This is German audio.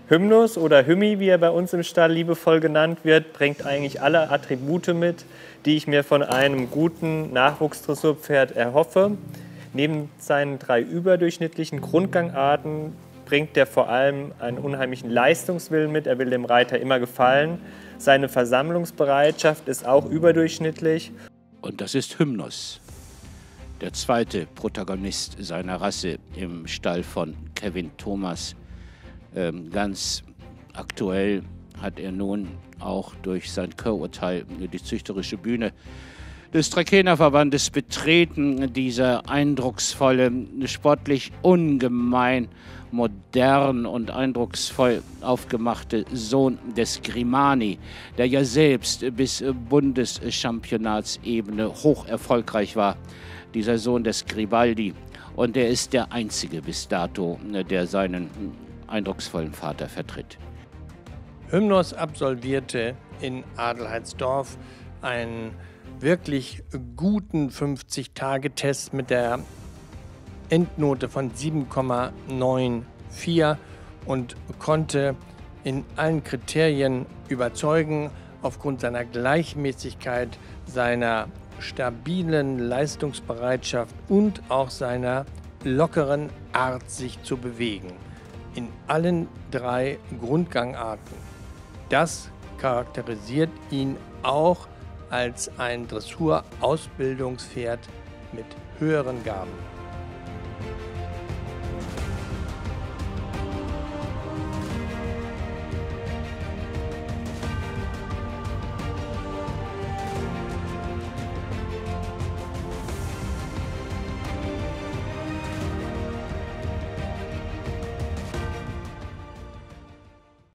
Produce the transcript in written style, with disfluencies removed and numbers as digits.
Hymnus oder Hymmi, wie er bei uns im Stall liebevoll genannt wird, bringt eigentlich alle Attribute mit, die ich mir von einem guten Nachwuchsdressurpferd erhoffe. Neben seinen 3 überdurchschnittlichen Grundgangarten bringt er vor allem einen unheimlichen Leistungswillen mit. Er will dem Reiter immer gefallen. Seine Versammlungsbereitschaft ist auch überdurchschnittlich. Und das ist Hymnus, der zweite Protagonist seiner Rasse im Stall von Kevin Thomas. Ganz aktuell hat er nun auch durch sein Chorurteil die züchterische Bühne des Trakehner Verbandes betreten. Dieser eindrucksvolle, sportlich ungemein modern und eindrucksvoll aufgemachte Sohn des Grimani, der ja selbst bis Bundeschampionatsebene hoch erfolgreich war, dieser Sohn des Gribaldi. Und er ist der einzige bis dato, der seinen eindrucksvollen Vater vertritt. Hymnus absolvierte in Adelheidsdorf einen wirklich guten 50-Tage-Test mit der Endnote von 7,94 und konnte in allen Kriterien überzeugen, aufgrund seiner Gleichmäßigkeit, seiner stabilen Leistungsbereitschaft und auch seiner lockeren Art, sich zu bewegen. In allen 3 Grundgangarten. Das charakterisiert ihn auch als ein Dressur-Ausbildungspferd mit höheren Gaben.